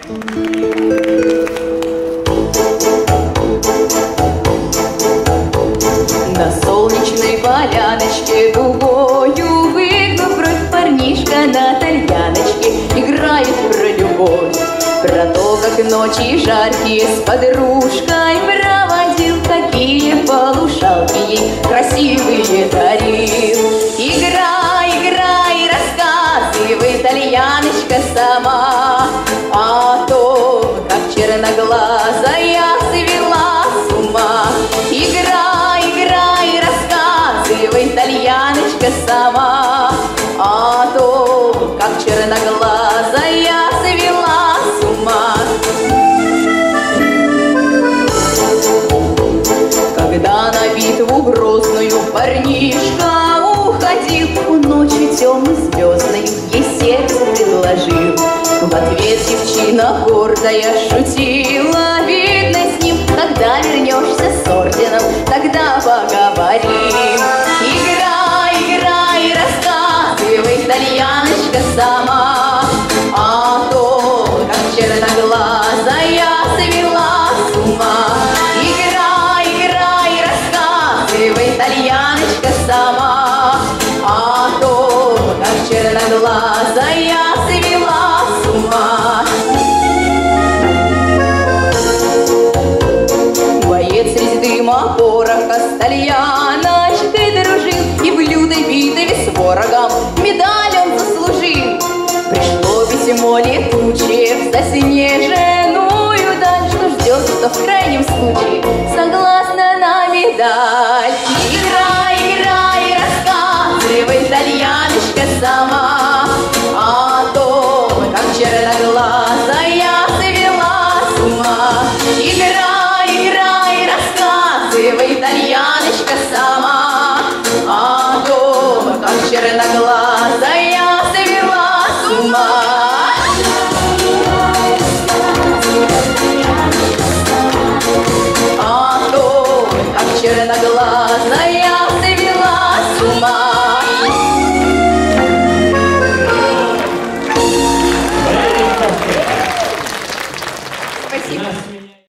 На солнечной поляночке дугою выгнув бровь, парнишка на тальяночке играет про любовь, про то, как ночи жаркие с подружкой проводил, какие полушалки ей красивые дарил. Играй, играй, рассказывай, тальяночка сама, о том, как черноглазая свела с ума. Играй, играй, рассказывай, тальяночка сама, о том, как черноглазая свела с ума. Когда на битву грозную парнишка уходил, ночью темной звездной ей сердце предложил. В ответ девчина гордая шутила: видно, с ним, когда вернешься с орденом, тогда поговорим. Играй, играй, рассказывай, тальяночка сама, о том, как черноглазая свела с ума. Играй, играй, рассказывай, тальяночка сама, о том, как черноглазая свела с ума. Боец среди дыма пороха с тальяночкой дружил, и в лютой битве с ворогом медаль он заслужил. Пришло письмо летучее в заснеженную даль, что ждет, что в крайнем случае согласна на медаль. Играй, играй, рассказывай, тальяночка сама, о том, как черноглазая